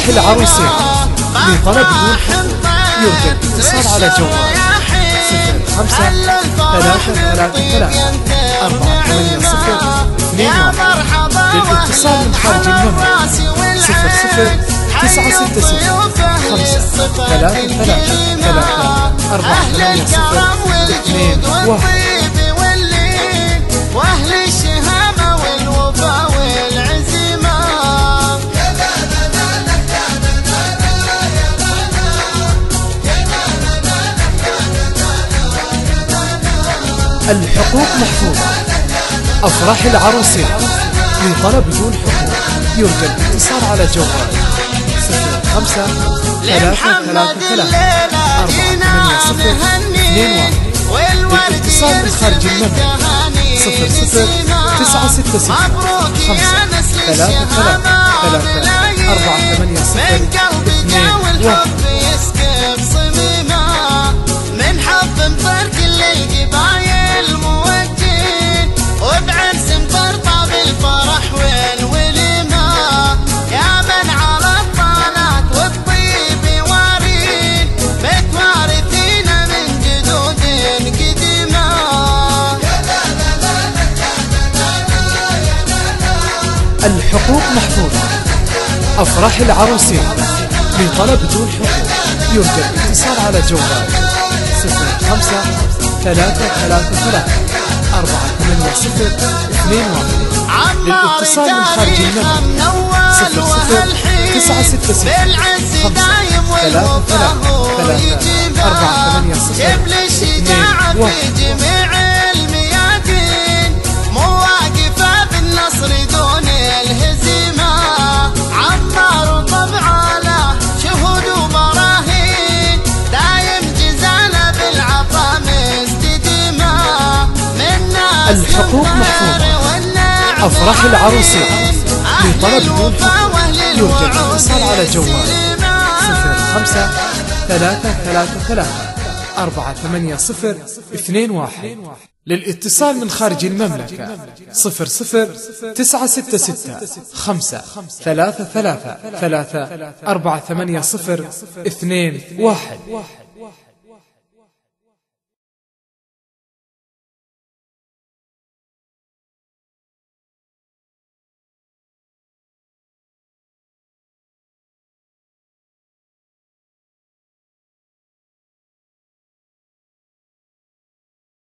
العروسين لطلب دون حقوق يرجى الاتصال على جوال 05-33-480-21 للاتصال من خارج المملكة 00-5-63-5-3-3-480-21 واهل الشهامة والوفا والعزيمة. الحقوق محفوظة. أفراح العروسين لطلب دون حقوق يرجى الاتصال على جوال 05-33-480-21 للاتصال من خارج المملكة 00-5-33-480-21 الحقوق محفوظة. أفراح العروسين لطلب دون حقوق يرجى الاتصال على جوال 05-33-480-21 للاتصال من خارج المملكة 00-5-33-480-21 الحقوق محفوظة. أفراح العروسين لطلب دون حقوق يرجى الاتصال على جوال 05-33-480-21 للاتصال من خارج المملكة 00-966-5-33-3-480-21